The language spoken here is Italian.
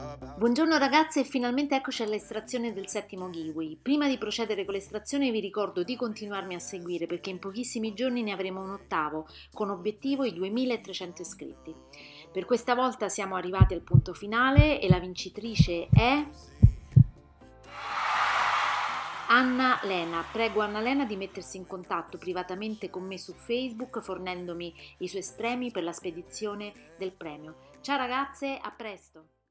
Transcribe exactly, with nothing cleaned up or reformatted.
Buongiorno ragazze e finalmente eccoci all'estrazione del settimo giveaway. Prima di procedere con l'estrazione vi ricordo di continuarmi a seguire perché in pochissimi giorni ne avremo un ottavo con obiettivo i duemilatrecento iscritti. Per questa volta siamo arrivati al punto finale e la vincitrice è Anna Lena. Prego Anna Lena di mettersi in contatto privatamente con me su Facebook fornendomi i suoi estremi per la spedizione del premio. Ciao ragazze, a presto!